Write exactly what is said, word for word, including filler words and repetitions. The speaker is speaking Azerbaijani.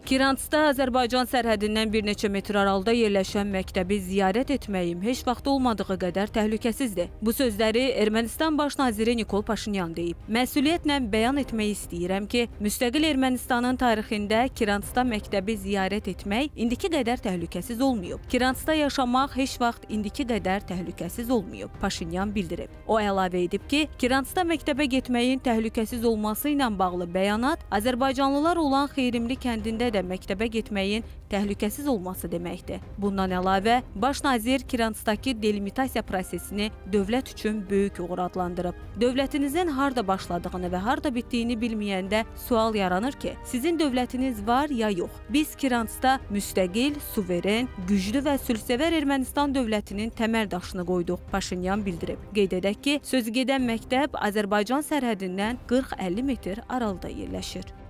Kirantsda Azərbaycan sərhədindən bir neçə metr aralıda yerləşən məktəbi ziyarət etməyim heç vaxt olmadığı qədər təhlükəsizdir. Bu sözləri Ermənistan baş naziri Nikol Paşinyan deyib. Məsuliyyətlə bəyan etmək istəyirəm ki, müstəqil Ermənistanın tarixində Kirantsda məktəbi ziyarət etmək indiki qədər təhlükəsiz olmayıb. Kirantsda yaşamaq heç vaxt indiki qədər təhlükəsiz olmayıb, Paşinyan bildirib. O əlavə edib ki, Kirantsda məktəbə getməyin təhlükəsiz olması ilə bağlı bəyanat Azərbaycanlılar olan Xeyrimli kəndində də məktəbə getməyin təhlükəsiz olması deməkdir. Bundan əlavə, baş nazir Kirantsdakı delimitasiya prosesini dövlət üçün böyük uğur adlandırıb. Dövlətinizin harda başladığını və harda bitdiyini bilməyəndə sual yaranır ki, sizin dövlətiniz var ya yox? Biz Kirantsda müstəqil, suveren, güclü və sülhsevər Ermənistan dövlətinin təməl daşını qoyduq, Paşinyan bildirib. Qeyd edək ki, sözügedən məktəb Azərbaycan sərhədindən qırx əlli metr aralıda yerləşir.